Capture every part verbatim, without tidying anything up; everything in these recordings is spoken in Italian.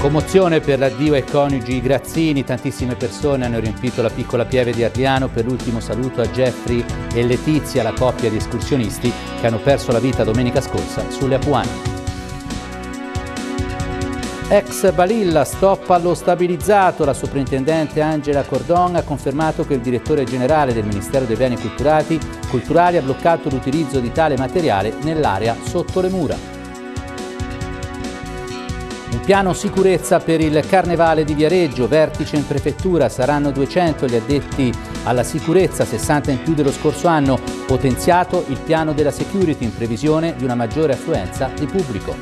Commozione per l'addio ai coniugi Grazzini, tantissime persone hanno riempito la piccola pieve di Arliano per l'ultimo saluto a Jeffrey e Letizia, la coppia di escursionisti che hanno perso la vita domenica scorsa sulle Apuane. Ex Balilla, stop allo stabilizzato. La soprintendente Angela Cordon ha confermato che il direttore generale del Ministero dei Beni Culturali, culturali ha bloccato l'utilizzo di tale materiale nell'area sotto le mura. Un piano sicurezza per il Carnevale di Viareggio, vertice in prefettura, saranno duecento gli addetti alla sicurezza, sessanta in più dello scorso anno, potenziato il piano della security in previsione di una maggiore affluenza di pubblico.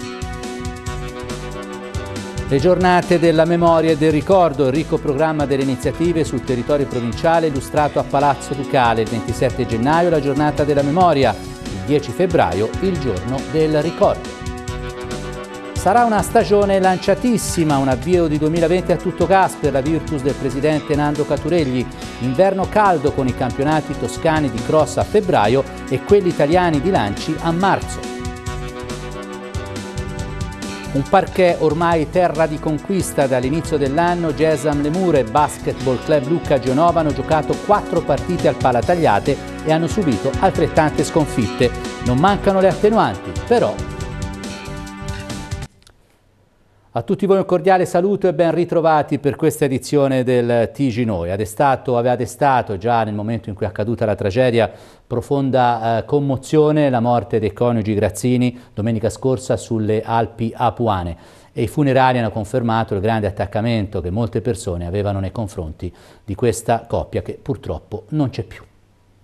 Le giornate della memoria e del ricordo, il ricco programma delle iniziative sul territorio provinciale illustrato a Palazzo Ducale, il ventisette gennaio la giornata della memoria, il dieci febbraio il giorno del ricordo. Sarà una stagione lanciatissima, un avvio di duemilaventi a tutto gas per la Virtus del presidente Nando Caturelli, inverno caldo con i campionati toscani di cross a febbraio e quelli italiani di lanci a marzo. Un parquet ormai terra di conquista dall'inizio dell'anno, Gesam Lemur e Basketball Club Lucca Genova hanno giocato quattro partite al Palatagliate e hanno subito altrettante sconfitte. Non mancano le attenuanti, però. A tutti voi un cordiale saluto e ben ritrovati per questa edizione del T G Noi. Adestato, aveva destato già nel momento in cui è accaduta la tragedia profonda eh, commozione la morte dei coniugi Grazzini domenica scorsa sulle Alpi Apuane e i funerali hanno confermato il grande attaccamento che molte persone avevano nei confronti di questa coppia che purtroppo non c'è più.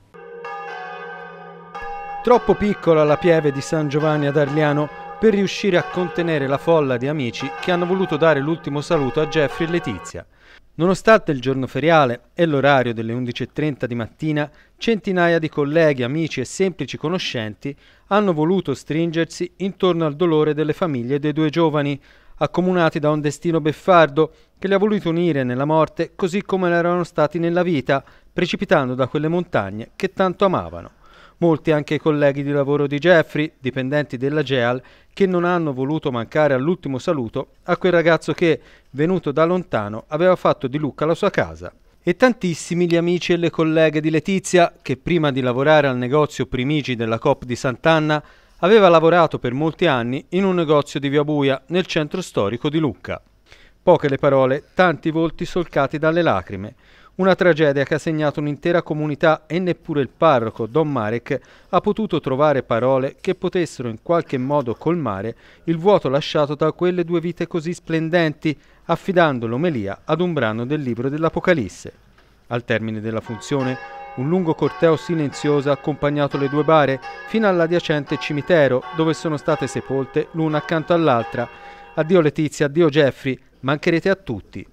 Troppo piccola la pieve di San Giovanni ad Arliano per riuscire a contenere la folla di amici che hanno voluto dare l'ultimo saluto a Jeffrey e Letizia. Nonostante il giorno feriale e l'orario delle undici e trenta di mattina, centinaia di colleghi, amici e semplici conoscenti hanno voluto stringersi intorno al dolore delle famiglie dei due giovani, accomunati da un destino beffardo che li ha voluti unire nella morte così come erano stati nella vita, precipitando da quelle montagne che tanto amavano. Molti anche i colleghi di lavoro di Jeffrey, dipendenti della Geal, che non hanno voluto mancare all'ultimo saluto a quel ragazzo che, venuto da lontano, aveva fatto di Lucca la sua casa. E tantissimi gli amici e le colleghe di Letizia, che prima di lavorare al negozio Primigi della Coop di Sant'Anna, aveva lavorato per molti anni in un negozio di Via Buia, nel centro storico di Lucca. Poche le parole, tanti volti solcati dalle lacrime. Una tragedia che ha segnato un'intera comunità e neppure il parroco Don Marek ha potuto trovare parole che potessero in qualche modo colmare il vuoto lasciato da quelle due vite così splendenti, affidando l'omelia ad un brano del libro dell'Apocalisse. Al termine della funzione, un lungo corteo silenzioso ha accompagnato le due bare fino all'adiacente cimitero, dove sono state sepolte l'una accanto all'altra. Addio Letizia, addio Jeffrey, mancherete a tutti.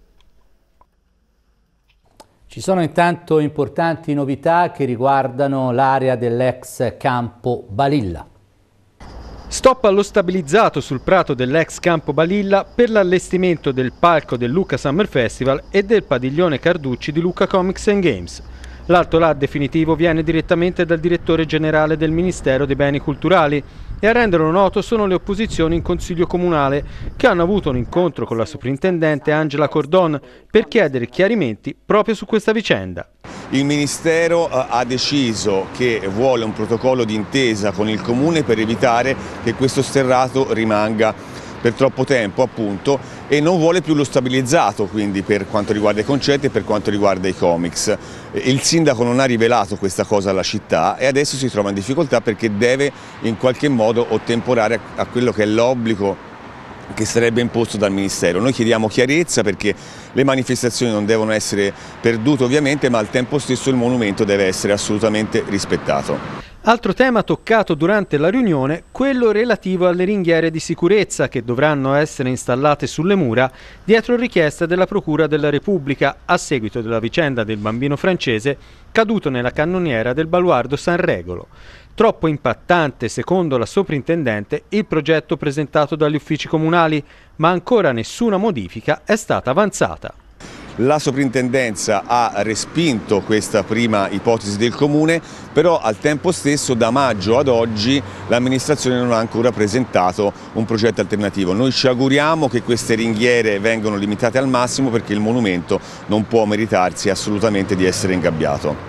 Ci sono intanto importanti novità che riguardano l'area dell'ex campo Balilla. Stop allo stabilizzato sul prato dell'ex campo Balilla per l'allestimento del palco del Lucca Summer Festival e del padiglione Carducci di Lucca Comics and Games. L'atto là definitivo viene direttamente dal direttore generale del Ministero dei Beni Culturali e a renderlo noto sono le opposizioni in Consiglio Comunale che hanno avuto un incontro con la soprintendente Angela Cordon per chiedere chiarimenti proprio su questa vicenda. Il Ministero ha deciso che vuole un protocollo d'intesa con il Comune per evitare che questo sterrato rimanga per troppo tempo appunto e non vuole più lo stabilizzato, quindi per quanto riguarda i concerti e per quanto riguarda i comics. Il sindaco non ha rivelato questa cosa alla città e adesso si trova in difficoltà perché deve in qualche modo ottemperare a quello che è l'obbligo che sarebbe imposto dal Ministero. Noi chiediamo chiarezza perché le manifestazioni non devono essere perdute ovviamente, ma al tempo stesso il monumento deve essere assolutamente rispettato. Altro tema toccato durante la riunione, quello relativo alle ringhiere di sicurezza che dovranno essere installate sulle mura dietro richiesta della Procura della Repubblica a seguito della vicenda del bambino francese caduto nella cannoniera del baluardo San Regolo. Troppo impattante, secondo la soprintendente, il progetto presentato dagli uffici comunali, ma ancora nessuna modifica è stata avanzata. La soprintendenza ha respinto questa prima ipotesi del Comune, però al tempo stesso da maggio ad oggi l'amministrazione non ha ancora presentato un progetto alternativo. Noi ci auguriamo che queste ringhiere vengano limitate al massimo, perché il monumento non può meritarsi assolutamente di essere ingabbiato.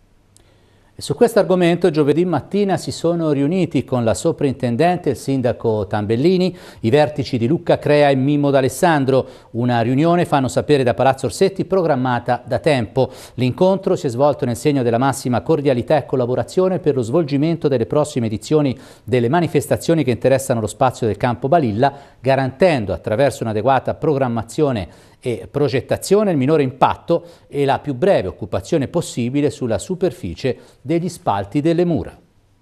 E su questo argomento giovedì mattina si sono riuniti con la soprintendente, il sindaco Tambellini, i vertici di Lucca Crea e Mimmo D'Alessandro. Una riunione, fanno sapere da Palazzo Orsetti, programmata da tempo. L'incontro si è svolto nel segno della massima cordialità e collaborazione per lo svolgimento delle prossime edizioni delle manifestazioni che interessano lo spazio del Campo Balilla, garantendo attraverso un'adeguata programmazione e progettazione il minore impatto e la più breve occupazione possibile sulla superficie degli spalti delle mura.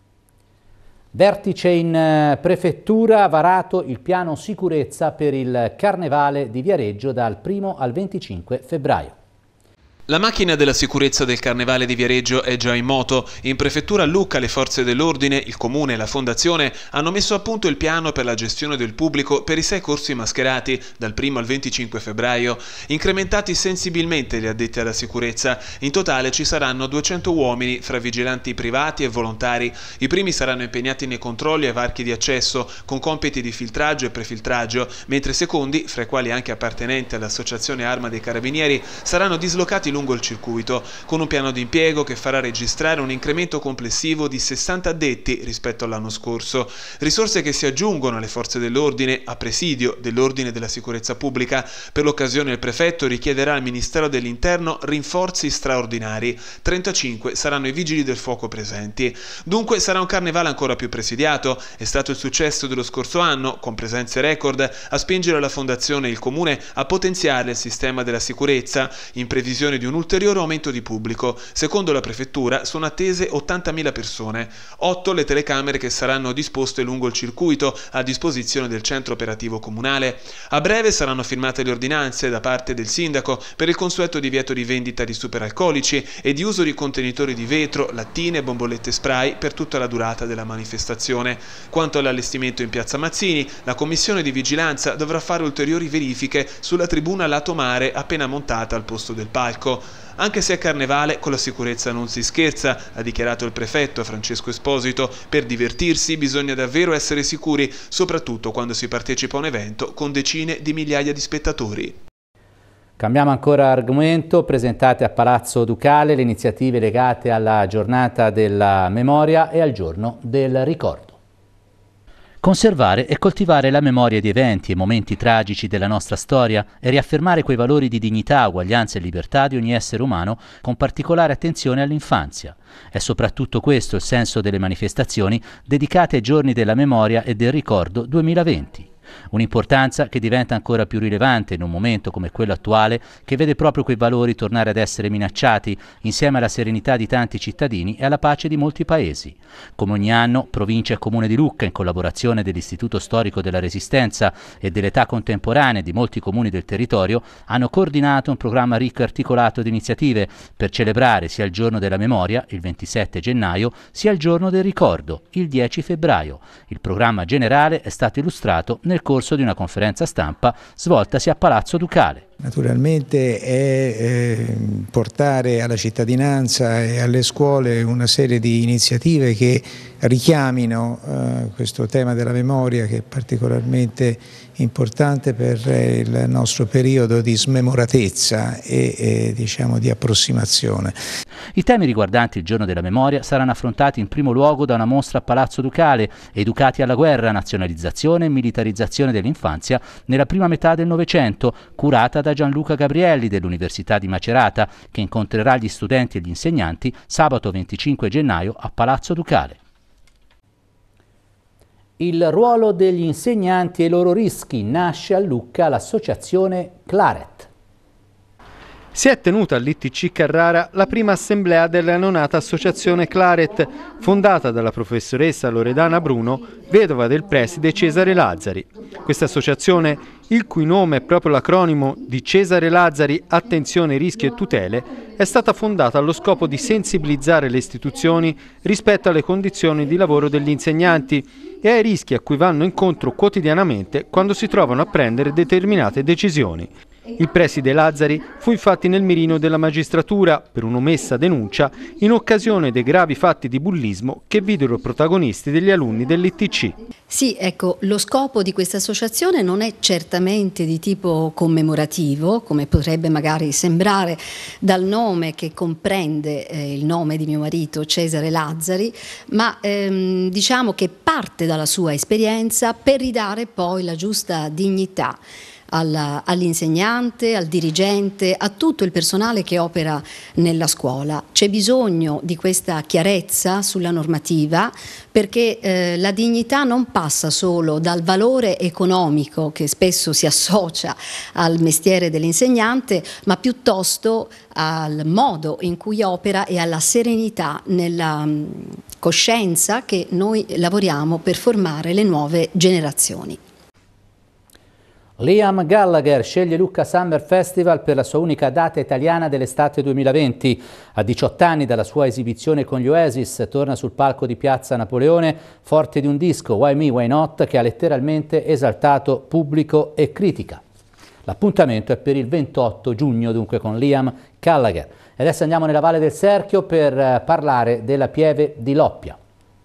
Vertice in prefettura, ha varato il piano sicurezza per il Carnevale di Viareggio dal primo al venticinque febbraio. La macchina della sicurezza del Carnevale di Viareggio è già in moto. In prefettura a Lucca le forze dell'ordine, il comune e la fondazione hanno messo a punto il piano per la gestione del pubblico per i sei corsi mascherati dal primo al venticinque febbraio, incrementati sensibilmente gli addetti alla sicurezza. In totale ci saranno duecento uomini fra vigilanti privati e volontari. I primi saranno impegnati nei controlli ai varchi di accesso con compiti di filtraggio e prefiltraggio, mentre i secondi, fra i quali anche appartenenti all'associazione Arma dei Carabinieri, saranno dislocati lungo il circuito, con un piano di impiego che farà registrare un incremento complessivo di sessanta addetti rispetto all'anno scorso. Risorse che si aggiungono alle forze dell'ordine a presidio dell'ordine della sicurezza pubblica. Per l'occasione il prefetto richiederà al Ministero dell'Interno rinforzi straordinari. trentacinque saranno i vigili del fuoco presenti. Dunque sarà un carnevale ancora più presidiato. È stato il successo dello scorso anno, con presenze record, a spingere la Fondazione e il Comune a potenziare il sistema della sicurezza, in previsione di un ulteriore aumento di pubblico. Secondo la prefettura sono attese ottantamila persone. otto le telecamere che saranno disposte lungo il circuito a disposizione del centro operativo comunale. A breve saranno firmate le ordinanze da parte del sindaco per il consueto divieto di vendita di superalcolici e di uso di contenitori di vetro, lattine e bombolette spray per tutta la durata della manifestazione. Quanto all'allestimento in piazza Mazzini, la commissione di vigilanza dovrà fare ulteriori verifiche sulla tribuna lato mare appena montata al posto del palco. Anche se è carnevale, con la sicurezza non si scherza, ha dichiarato il prefetto Francesco Esposito. Per divertirsi bisogna davvero essere sicuri, soprattutto quando si partecipa a un evento con decine di migliaia di spettatori. Cambiamo ancora argomento. Presentate a Palazzo Ducale le iniziative legate alla giornata della memoria e al giorno del ricordo. Conservare e coltivare la memoria di eventi e momenti tragici della nostra storia e riaffermare quei valori di dignità, uguaglianza e libertà di ogni essere umano, con particolare attenzione all'infanzia. È soprattutto questo il senso delle manifestazioni dedicate ai giorni della memoria e del ricordo duemilaventi. Un'importanza che diventa ancora più rilevante in un momento come quello attuale, che vede proprio quei valori tornare ad essere minacciati, insieme alla serenità di tanti cittadini e alla pace di molti paesi. Come ogni anno, Provincia e Comune di Lucca, in collaborazione dell'Istituto Storico della Resistenza e dell'età contemporanea di molti comuni del territorio, hanno coordinato un programma ricco e articolato di iniziative per celebrare sia il giorno della memoria, il ventisette gennaio, sia il giorno del ricordo, il dieci febbraio. Il programma generale è stato illustrato nel corso di una conferenza stampa svoltasi a Palazzo Ducale. Naturalmente è eh, portare alla cittadinanza e alle scuole una serie di iniziative che richiamino eh, questo tema della memoria, che è particolarmente importante per il nostro periodo di smemoratezza e, e diciamo di approssimazione. I temi riguardanti il giorno della memoria saranno affrontati in primo luogo da una mostra a Palazzo Ducale, Educati alla guerra, nazionalizzazione e militarizzazione dell'infanzia nella prima metà del Novecento, curata da Gianluca Gabrielli dell'Università di Macerata, che incontrerà gli studenti e gli insegnanti sabato venticinque gennaio a Palazzo Ducale. Il ruolo degli insegnanti e i loro rischi. Nasce a Lucca l'associazione Claret. Si è tenuta all'I T C Carrara la prima assemblea della neonata associazione Claret, fondata dalla professoressa Loredana Bruno, vedova del preside Cesare Lazzari. Questa associazione, il cui nome è proprio l'acronimo di Cesare Lazzari, Attenzione, Rischi e Tutele, è stata fondata allo scopo di sensibilizzare le istituzioni rispetto alle condizioni di lavoro degli insegnanti e ai rischi a cui vanno incontro quotidianamente quando si trovano a prendere determinate decisioni. Il preside Lazzari fu infatti nel mirino della magistratura per un'omessa denuncia in occasione dei gravi fatti di bullismo che videro protagonisti degli alunni dell'I T C. Sì, ecco, lo scopo di questa associazione non è certamente di tipo commemorativo, come potrebbe magari sembrare dal nome che comprende eh, il nome di mio marito Cesare Lazzari, ma ehm, diciamo che parte dalla sua esperienza per ridare poi la giusta dignità all'insegnante, al dirigente, a tutto il personale che opera nella scuola. C'è bisogno di questa chiarezza sulla normativa perché eh, la dignità non passa solo dal valore economico che spesso si associa al mestiere dell'insegnante, ma piuttosto al modo in cui opera e alla serenità nella mh, coscienza che noi lavoriamo per formare le nuove generazioni. Liam Gallagher sceglie Lucca Summer Festival per la sua unica data italiana dell'estate duemilaventi. A diciotto anni dalla sua esibizione con gli Oasis, torna sul palco di Piazza Napoleone forte di un disco, Why Me, Why Not, che ha letteralmente esaltato pubblico e critica. L'appuntamento è per il ventotto giugno, dunque, con Liam Gallagher. E adesso andiamo nella Valle del Serchio per parlare della Pieve di Loppia.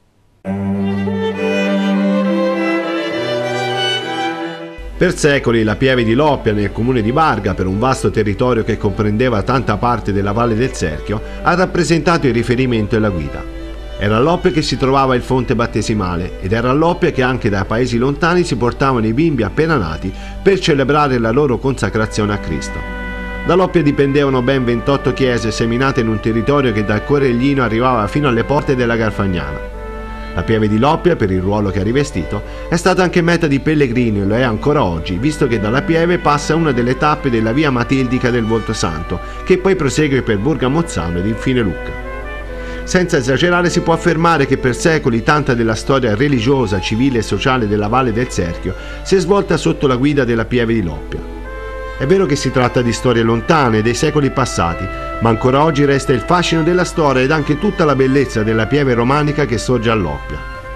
Per secoli la Pieve di Loppia, nel comune di Barga, per un vasto territorio che comprendeva tanta parte della Valle del Serchio, ha rappresentato il riferimento e la guida. Era a Loppia che si trovava il fonte battesimale ed era a Loppia che anche da paesi lontani si portavano i bimbi appena nati per celebrare la loro consacrazione a Cristo. Da Loppia dipendevano ben ventotto chiese seminate in un territorio che dal Coreglino arrivava fino alle porte della Garfagnana. La Pieve di Loppia, per il ruolo che ha rivestito, è stata anche meta di pellegrini e lo è ancora oggi, visto che dalla Pieve passa una delle tappe della via Matildica del Voltosanto, che poi prosegue per Borgamozzano ed infine Lucca. Senza esagerare si può affermare che per secoli tanta della storia religiosa, civile e sociale della Valle del Serchio si è svolta sotto la guida della Pieve di Loppia. È vero che si tratta di storie lontane, dei secoli passati, ma ancora oggi resta il fascino della storia ed anche tutta la bellezza della pieve romanica che sorge a Loppia.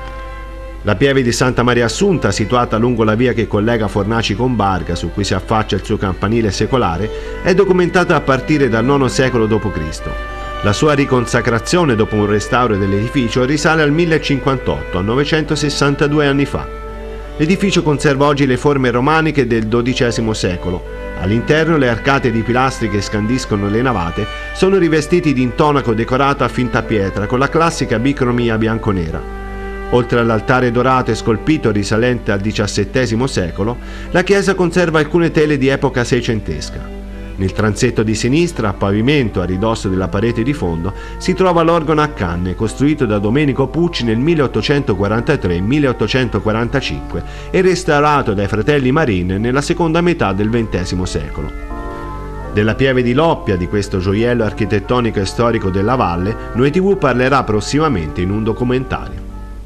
La Pieve di Santa Maria Assunta, situata lungo la via che collega Fornaci con Barga, su cui si affaccia il suo campanile secolare, è documentata a partire dal nono secolo dopo Cristo. La sua riconsacrazione dopo un restauro dell'edificio risale al mille cinquantotto, a novecentosessantadue anni fa. L'edificio conserva oggi le forme romaniche del dodicesimo secolo. All'interno le arcate di pilastri che scandiscono le navate sono rivestiti di intonaco decorato a finta pietra con la classica bicromia bianconera. Oltre all'altare dorato e scolpito risalente al diciassettesimo secolo, la chiesa conserva alcune tele di epoca seicentesca. Nel transetto di sinistra, a pavimento a ridosso della parete di fondo, si trova l'organo a canne, costruito da Domenico Pucci nel milleottocentoquarantatré milleottocentoquarantacinque e restaurato dai fratelli Marin nella seconda metà del ventesimo secolo. Della Pieve di Loppia, di questo gioiello architettonico e storico della valle, Noi tivù parlerà prossimamente in un documentario.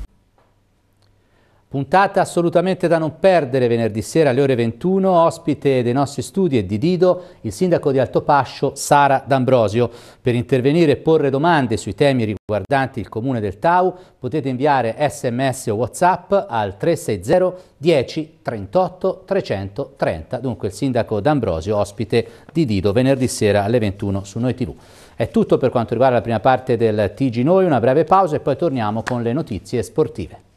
Puntata assolutamente da non perdere venerdì sera alle ore ventuno, ospite dei nostri studi è di Dido, il sindaco di Altopascio Sara D'Ambrosio. Per intervenire e porre domande sui temi riguardanti il comune del Tau potete inviare sms o WhatsApp al tre sei zero dieci trentotto trecentotrenta. Dunque il sindaco D'Ambrosio ospite di Dido venerdì sera alle ventuno su Noi tivù. È tutto per quanto riguarda la prima parte del T G Noi, una breve pausa e poi torniamo con le notizie sportive.